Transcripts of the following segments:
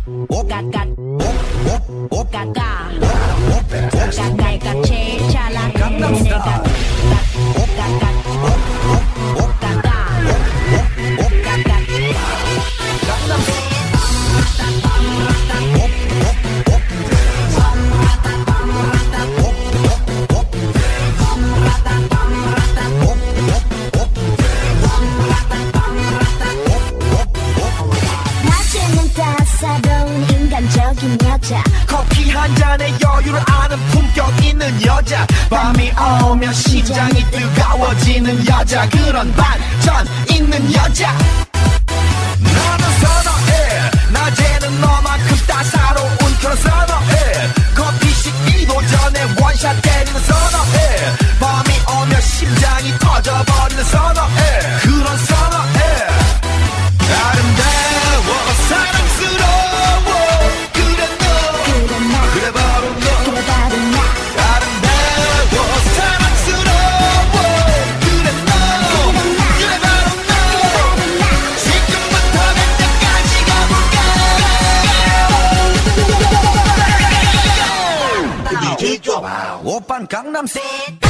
내가 제일 잘 아는 내가 여자 커피 한 잔에 여유를 아는 품격 있는 여자 밤이 오면 심장이 뜨거워지는 여자 그런 반전 있는 여자 나는 선호해 낮에는 너만큼 따사로운 그런 선호해 커피 식기도 전에 원샷 때리는 선호해 밤이 오면 심장이 터져버리는 선호해 그런 선호해 아름다워 사랑스러워 그래 너 그래 바로 너 아름다워 사랑스러워 그래 너 그래 바로 너 지금부터 갈 때까지 가볼까 DJ 줘봐 오빤 강남스타일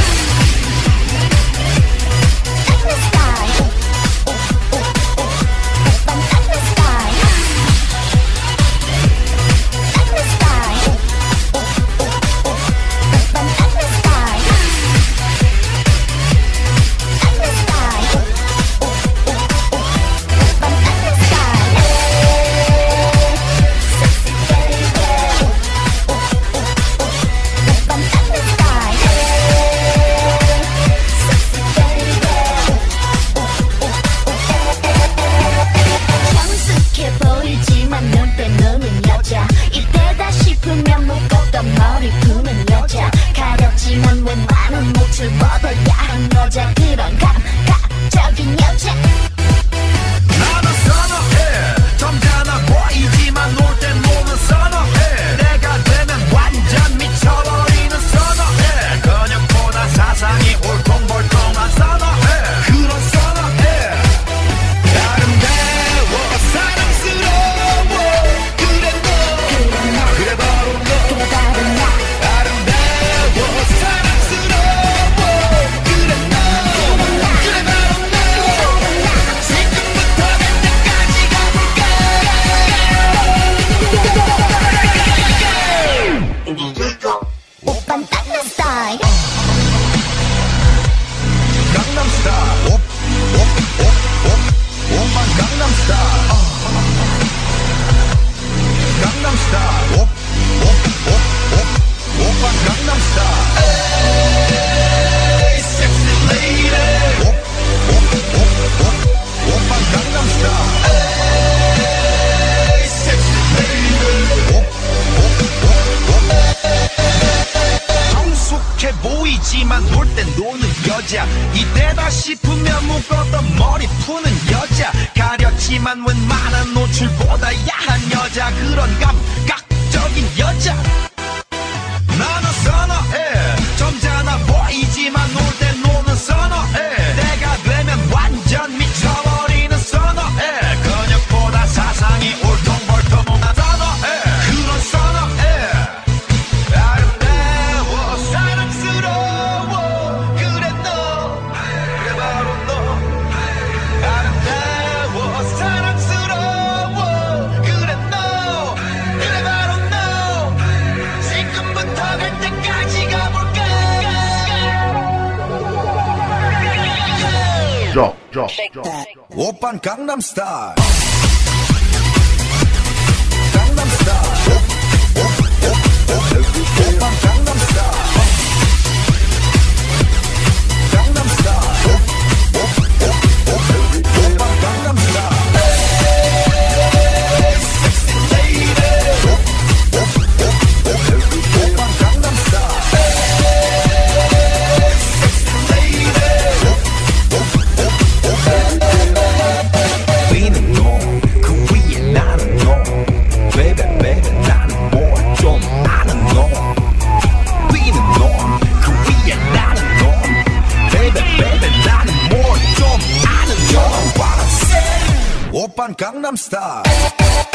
보이지만 놀 땐 노는 여자 이때다 싶으면 묶었던 머리 푸는 여자 가렸지만 웬만한 노출보다 야한 여자 그런 감각적인 여자 나는 선호해 점잖아 보이지만 놀 땐 노는 선호해 내가 되면 완전 미쳐버리는 선호해 근육보다 사상이 울퉁불퉁한 선호해 그런 선호해 아름다워 사랑스러워 그래 너 그래 바로 너 아름다워 사랑스러워 그래 너 그래 바로 너 지금부터 갈 때까지 가볼까 오빤 강남스타일 강남스타일 오빤 강남스타일 오빤 강남스타일